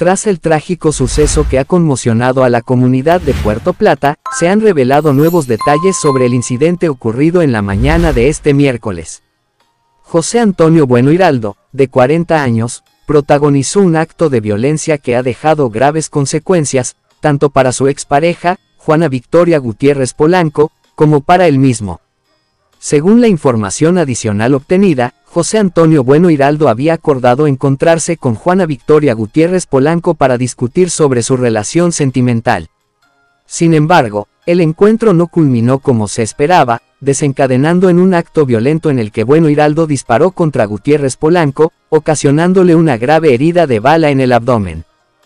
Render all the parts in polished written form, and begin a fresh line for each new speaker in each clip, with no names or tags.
Tras el trágico suceso que ha conmocionado a la comunidad de Puerto Plata, se han revelado nuevos detalles sobre el incidente ocurrido en la mañana de este miércoles. José Antonio Bueno Hiraldo, de 40 años, protagonizó un acto de violencia que ha dejado graves consecuencias, tanto para su expareja, Juana Victoria Gutiérrez Polanco, como para él mismo. Según la información adicional obtenida, José Antonio Bueno Hiraldo había acordado encontrarse con Juana Victoria Gutiérrez Polanco para discutir sobre su relación sentimental. Sin embargo, el encuentro no culminó como se esperaba, desencadenando en un acto violento en el que Bueno Hiraldo disparó contra Gutiérrez Polanco, ocasionándole una grave herida de bala en el abdomen.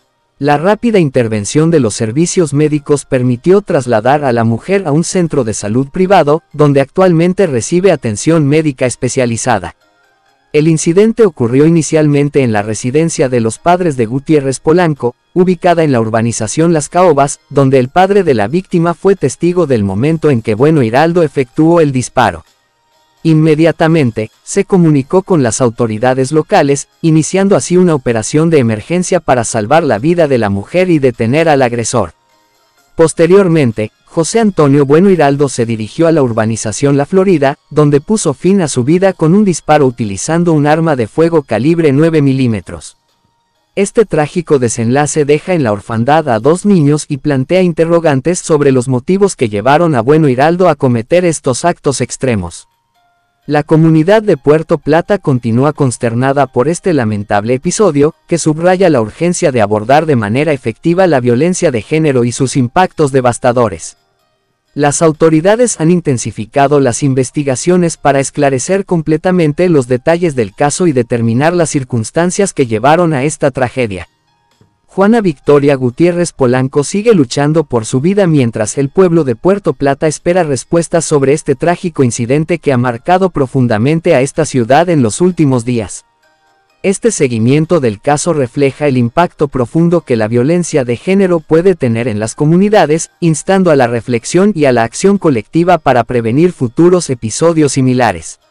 La rápida intervención de los servicios médicos permitió trasladar a la mujer a un centro de salud privado, donde actualmente recibe atención médica especializada. El incidente ocurrió inicialmente en la residencia de los padres de Gutiérrez Polanco, ubicada en la urbanización Las Caobas, donde el padre de la víctima fue testigo del momento en que Bueno Hiraldo efectuó el disparo. Inmediatamente, se comunicó con las autoridades locales, iniciando así una operación de emergencia para salvar la vida de la mujer y detener al agresor. Posteriormente, José Antonio Bueno Hiraldo se dirigió a la urbanización La Florida, donde puso fin a su vida con un disparo utilizando un arma de fuego calibre 9 milímetros. Este trágico desenlace deja en la orfandad a 2 niños y plantea interrogantes sobre los motivos que llevaron a Bueno Hiraldo a cometer estos actos extremos. La comunidad de Puerto Plata continúa consternada por este lamentable episodio, que subraya la urgencia de abordar de manera efectiva la violencia de género y sus impactos devastadores. Las autoridades han intensificado las investigaciones para esclarecer completamente los detalles del caso y determinar las circunstancias que llevaron a esta tragedia. Juana Victoria Gutiérrez Polanco sigue luchando por su vida mientras el pueblo de Puerto Plata espera respuestas sobre este trágico incidente que ha marcado profundamente a esta ciudad en los últimos días. Este seguimiento del caso refleja el impacto profundo que la violencia de género puede tener en las comunidades, instando a la reflexión y a la acción colectiva para prevenir futuros episodios similares.